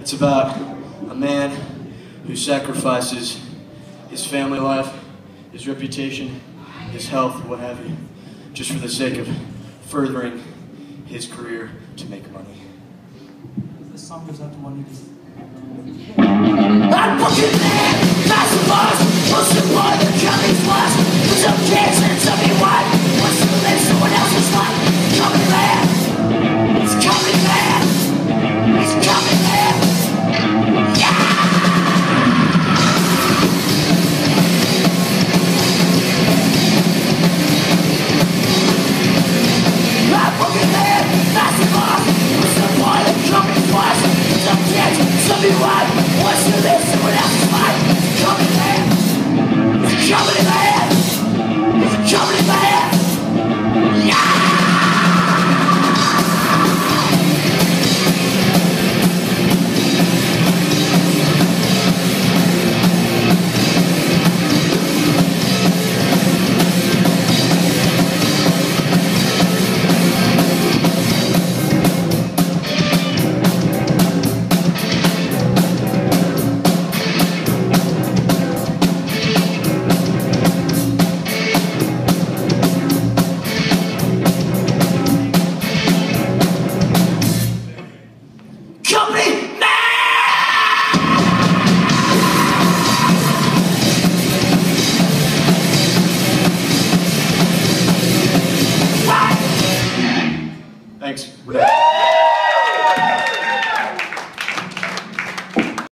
It's about a man who sacrifices his family life, his reputation, his health, what have you, just for the sake of furthering his career to make money. This song goes out to Juanita. I'm fucking mad, that's the boss. Most of all the coming flash. There's some kids and tell me why. Wants to live someone else's life. Coming mad, it's coming mad, it's coming mad. Yeah! I'm fucking mad, that's the boss. Most of all the coming flash. Some kids, tell me why. Wants to live someone else's life. Coming mad, it's coming mad, it's coming mad.